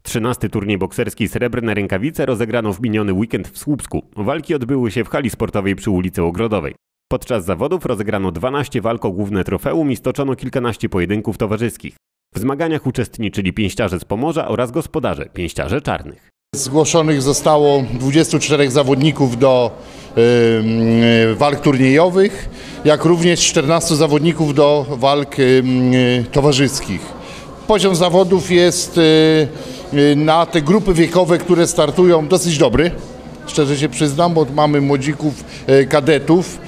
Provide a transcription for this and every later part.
13. turniej bokserski Srebrne Rękawice rozegrano w miniony weekend w Słupsku. Walki odbyły się w hali sportowej przy ulicy Ogrodowej. Podczas zawodów rozegrano 12 walk o główne trofeum i stoczono kilkanaście pojedynków towarzyskich. W zmaganiach uczestniczyli pięściarze z Pomorza oraz gospodarze, pięściarze czarnych. Zgłoszonych zostało 24 zawodników do walk turniejowych, jak również 14 zawodników do walk towarzyskich. Poziom zawodów jest na te grupy wiekowe, które startują, dosyć dobry. Szczerze się przyznam, bo mamy młodzików, kadetów.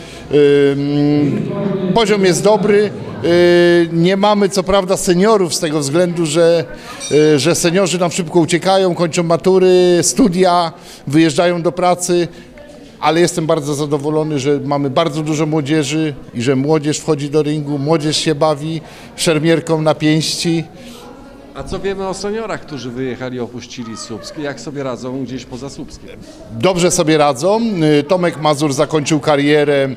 Poziom jest dobry. Nie mamy co prawda seniorów z tego względu, że seniorzy nam szybko uciekają, kończą matury, studia, wyjeżdżają do pracy, ale jestem bardzo zadowolony, że mamy bardzo dużo młodzieży i że młodzież wchodzi do ringu, młodzież się bawi szermierką na pięści. A co wiemy o seniorach, którzy wyjechali, opuścili Słupsk? Jak sobie radzą gdzieś poza Słupskiem? Dobrze sobie radzą. Tomek Mazur zakończył karierę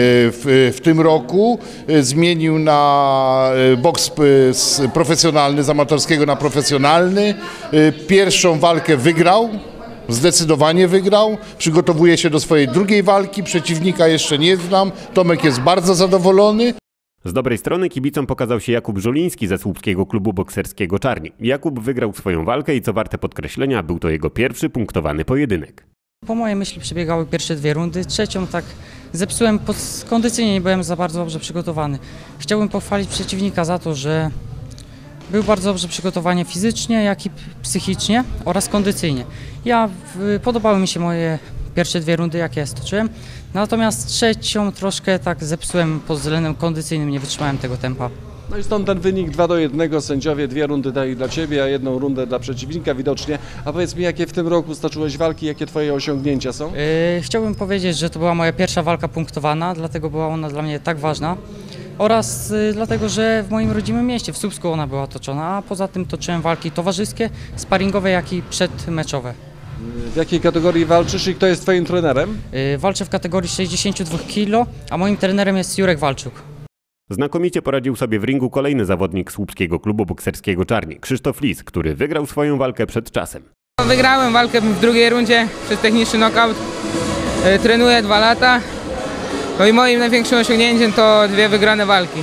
w tym roku. Zmienił na boks profesjonalny, z amatorskiego na profesjonalny. Pierwszą walkę wygrał. Zdecydowanie wygrał. Przygotowuje się do swojej drugiej walki. Przeciwnika jeszcze nie znam. Tomek jest bardzo zadowolony. Z dobrej strony kibicom pokazał się Jakub Żuliński ze Słupskiego Klubu Bokserskiego Czarni. Jakub wygrał swoją walkę i co warte podkreślenia, był to jego pierwszy punktowany pojedynek. Po mojej myśli przebiegały pierwsze dwie rundy, trzecią tak zepsułem kondycyjnie, nie byłem za bardzo dobrze przygotowany. Chciałbym pochwalić przeciwnika za to, że był bardzo dobrze przygotowany fizycznie, jak i psychicznie oraz kondycyjnie. Podobały mi się moje pierwsze dwie rundy, jak ja stoczyłem, natomiast trzecią troszkę tak zepsułem pod względem kondycyjnym, nie wytrzymałem tego tempa. No i stąd ten wynik 2-1, sędziowie 2 rundy dali dla Ciebie, a 1 rundę dla przeciwnika widocznie. A powiedz mi, jakie w tym roku stoczyłeś walki, jakie Twoje osiągnięcia są? Chciałbym powiedzieć, że to była moja pierwsza walka punktowana, dlatego była ona dla mnie tak ważna. Oraz dlatego, że w moim rodzimym mieście, w Słupsku ona była toczona, a poza tym toczyłem walki towarzyskie, sparingowe, jak i przedmeczowe. W jakiej kategorii walczysz i kto jest Twoim trenerem? Walczę w kategorii 62 kg, a moim trenerem jest Jurek Walczuk. Znakomicie poradził sobie w ringu kolejny zawodnik Słupskiego Klubu Bokserskiego Czarni, Krzysztof Lis, który wygrał swoją walkę przed czasem. Wygrałem walkę w drugiej rundzie przez techniczny knockout. Trenuję 2 lata. No i moim największym osiągnięciem to 2 wygrane walki.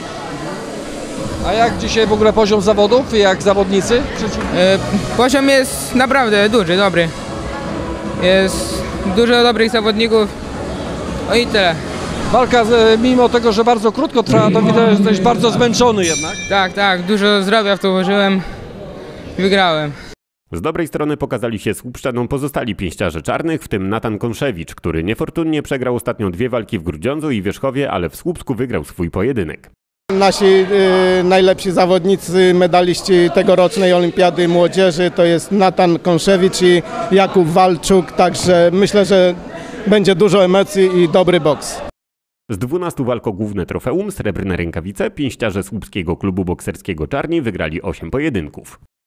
A jak dzisiaj w ogóle poziom zawodów, jak zawodnicy? Poziom jest naprawdę duży, dobry. Jest dużo dobrych zawodników. No i tyle. Walka, mimo tego, że bardzo krótko trwa, to widać, że jesteś bardzo zmęczony jednak. Tak, dużo zdrowia w to włożyłem i wygrałem. Z dobrej strony pokazali się Słupszczanom pozostali pięściarze czarnych, w tym Natan Konszewicz, który niefortunnie przegrał ostatnio 2 walki w Grudziądzu i Wierzchowie, ale w Słupsku wygrał swój pojedynek. Nasi najlepsi zawodnicy, medaliści tegorocznej Olimpiady Młodzieży to jest Natan Konszewicz i Jakub Walczuk, także myślę, że będzie dużo emocji i dobry boks. Z 12 walk o główne trofeum Srebrne Rękawice pięściarze Słupskiego Klubu Bokserskiego Czarni wygrali 8 pojedynków.